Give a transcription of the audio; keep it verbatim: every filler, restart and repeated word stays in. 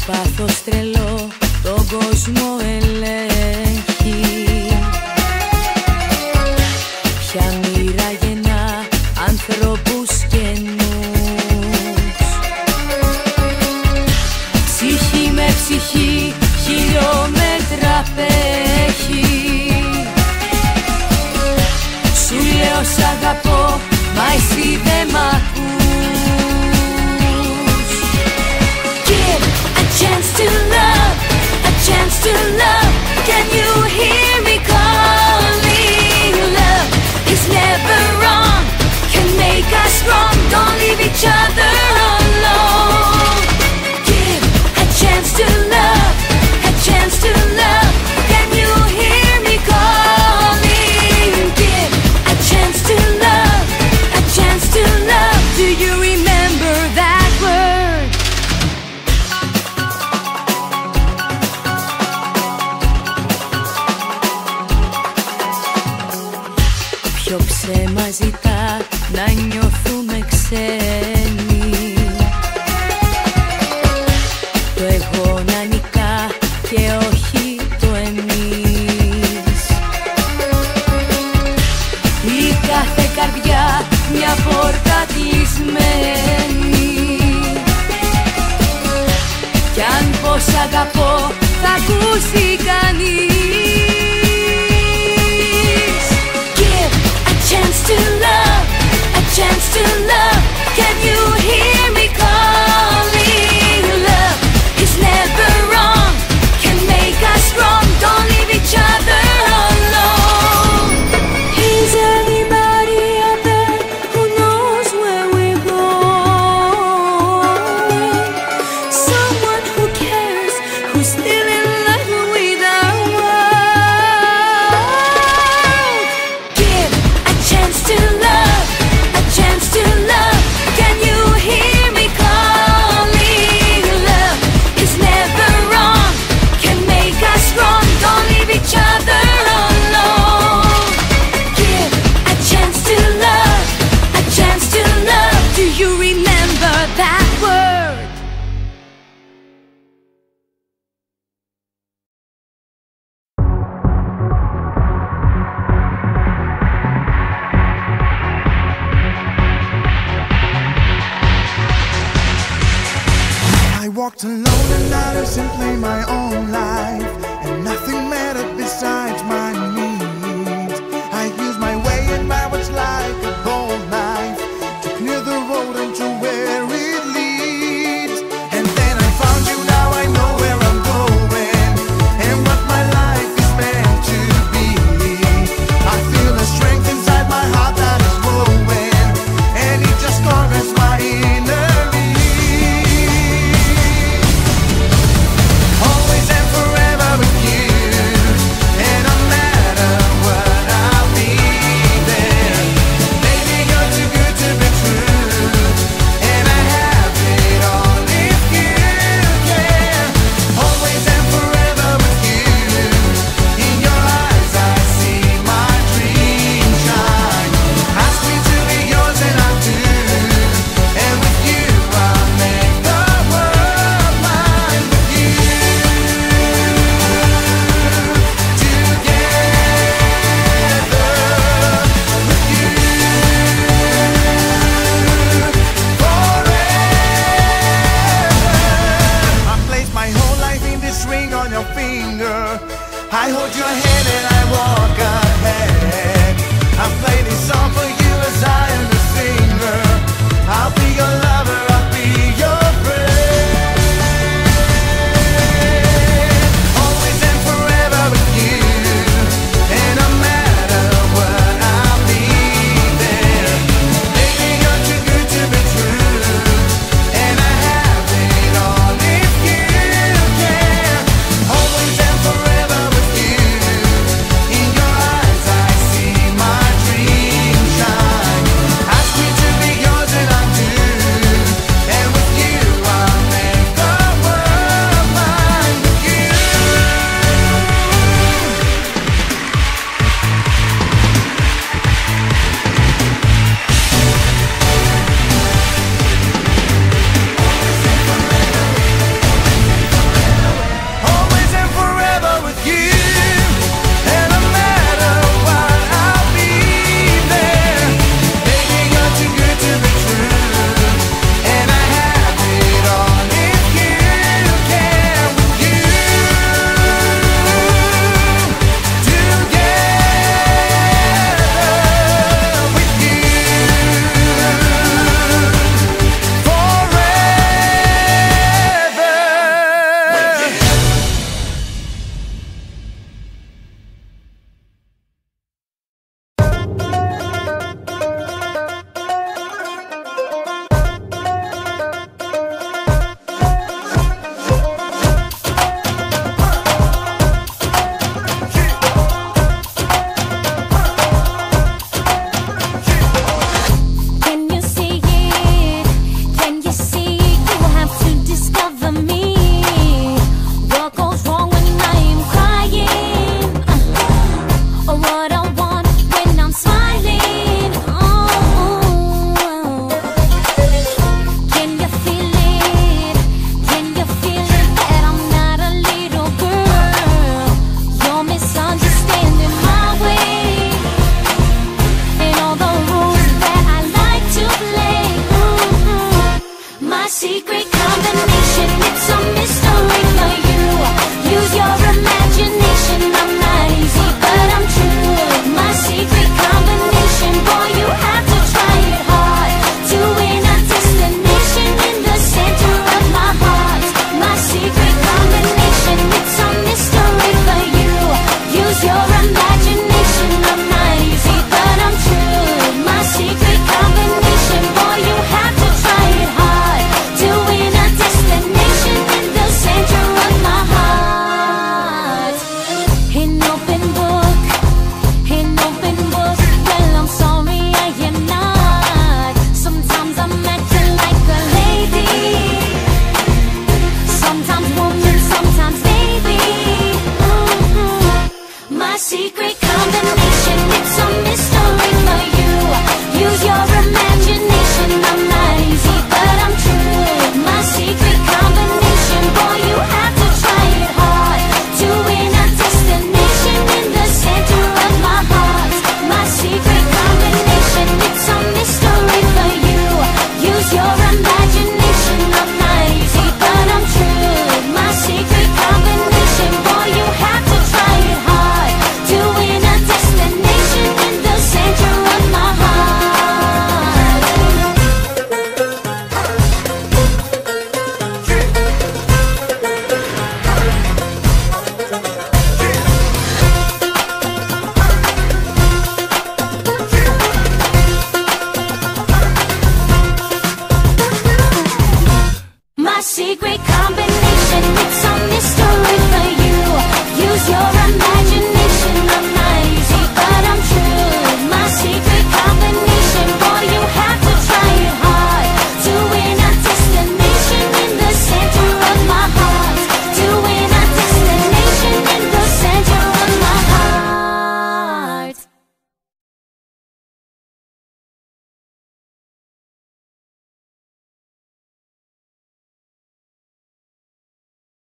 πάθος τρελό τον κόσμο ελέγχει. Ποια μοίρα γεννά ανθρώπους καινούς. Ψυχή με ψυχή χιλιόμετρα απέχει. Σου λέω σ' αγαπώ, μα εσύ δεν μ' ακούς. Give a chance to love, a chance to love. Can you hear me calling? Love is never wrong, can make us strong. Don't leave each other alone. Give a chance to love, a chance to love. Can you hear me calling? Give a chance to love, a chance to love. Do you remember that word? Ποιο ψέμα ζητά να νιώθουμε ξένοι. Το εγώ να νικά και όχι το εμείς. Η κάθε καρδιά μια πόρτα κλεισμένη. Κι αν πως αγαπώ θα ακούσει κανείς. Give a chance to love, a chance to love. Can you hear me calling? Love is never wrong, can make us strong. Don't leave each other alone. Is anybody out there who knows where we're going? Someone who cares, who's still in love with our world. Give a chance to love, a chance to love. Can you hear me calling? Love is never wrong, can make us strong. Don't leave each other alone. Give a chance to love, a chance to love. Do you remember that word? I walked alone and out of simply my own life, and nothing mattered besides my needs. I used my way and my words like a bold knife to clear the road into where it leads. And then I found you, now I know where I'm going and what my life is meant to be. I feel the strength inside my heart that is growing, and it just covers my inner. Always and forever with you, and no matter what, I'll be there. Baby, you're too good to be true, and I have it all if you care. Always and forever with you, in your eyes I see my dream shine. Ask me to be yours and I'll do, and with you I'll make the world mine. With you I place my whole life in this ring on your finger. I hold your hand and I walk ahead. I play this song for you as I am the singer. I'll be your lover, I'll be your friend. Always and forever with you, and no matter what, I'll be there. Baby, you're too good to be true, and I have it all if you care. Always and forever with you, in your eyes I see my dream shine. secret combination.